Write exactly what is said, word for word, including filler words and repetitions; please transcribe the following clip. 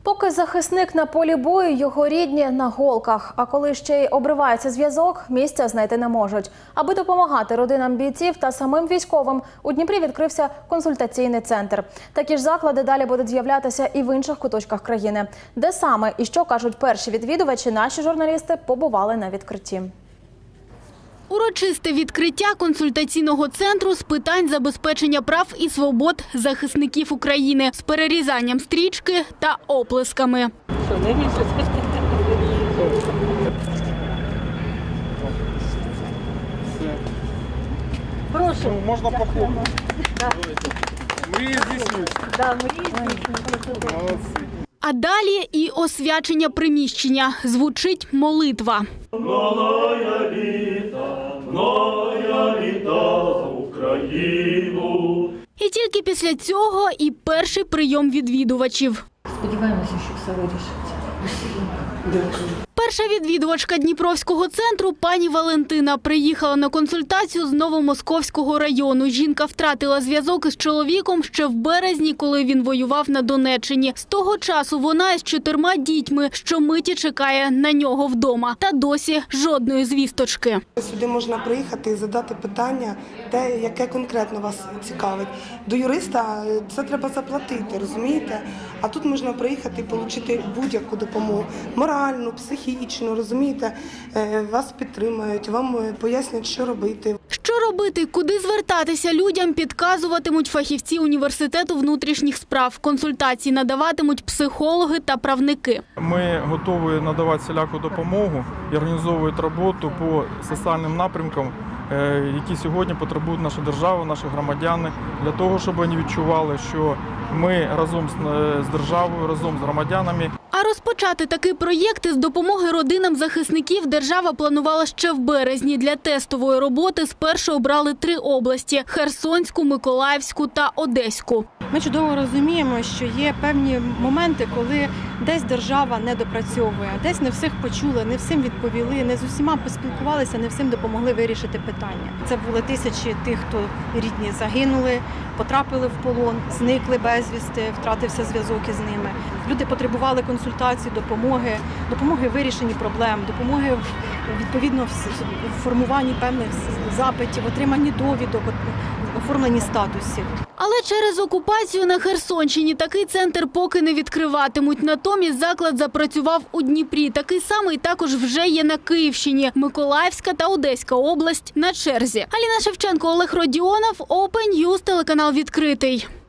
Поки захисник на полі бою, його рідні на голках. А коли ще й обривається зв'язок, місця знайти не можуть. Аби допомагати родинам бійців та самим військовим, у Дніпрі відкрився консультаційний центр. Такі ж заклади далі будуть з'являтися і в інших куточках країни. Де саме і що кажуть перші відвідувачі, наші журналісти побували на відкритті. Урочисте відкриття консультаційного центру з питань забезпечення прав і свобод захисників України з перерізанням стрічки та оплесками. Прошу. Можна похлопати. Мрії здійснюються. Да, мрії здійснюються. Молодці. А далі і освячення приміщення. Звучить молитва. Многая літа, многая літа за Україну. І тільки після цього і перший прийом відвідувачів. Сподіваємося, що все вирішиться. Перша відвідувачка Дніпровського центру пані Валентина приїхала на консультацію з Новомосковського району. Жінка втратила зв'язок із чоловіком ще в березні, коли він воював на Донеччині. З того часу вона із чотирма дітьми щомиті чекає на нього вдома. Та досі жодної звісточки. Сюди можна приїхати і задати питання, те, яке конкретно вас цікавить. До юриста це треба заплатити, розумієте? А тут можна приїхати і отримати будь-яку допомогу. Моральну, психічну, розумієте? Вас підтримають, вам пояснять, що робити. Що робити, куди звертатися людям, підказуватимуть фахівці університету внутрішніх справ. Консультації надаватимуть психологи та правники. Ми готові надавати всіляку допомогу і організовують роботу по соціальним напрямкам, які сьогодні потребують наша держава, наші громадяни, для того, щоб вони відчували, що ми разом з державою, разом з громадянами. А розпочати такий проєкт із допомоги родинам захисників держава планувала ще в березні. Для тестової роботи спершу обрали три області – Херсонську, Миколаївську та Одеську. Ми чудово розуміємо, що є певні моменти, коли десь держава не допрацьовує, десь не всіх почули, не всім відповіли, не з усіма поспілкувалися, не всім допомогли вирішити питання. Це були тисячі тих, хто рідні загинули, потрапили в полон, зникли безвісти, втратився зв'язок із ними. Люди потребували консультацій, допомоги, допомоги в вирішенні проблем, допомоги в, відповідно в формуванні певних запитів, отриманні довідок, оформленні статусів. Але через окупацію на Херсонщині такий центр поки не відкриватимуть. Натомість заклад запрацював у Дніпрі. Такий самий також вже є на Київщині. Миколаївська та Одеська область на черзі. Аліна Шевченко, Олег Родіонов, Open News, телеканал «Відкритий».